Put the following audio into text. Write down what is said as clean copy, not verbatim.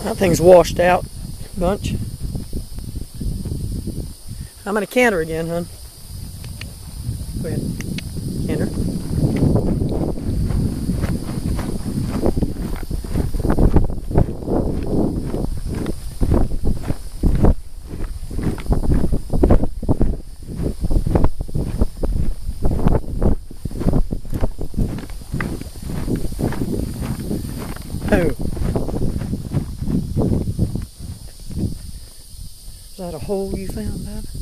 That thing's washed out a bunch. I'm gonna canter again, hon. Go ahead. Canter. Oh. Is that a hole you found, bud?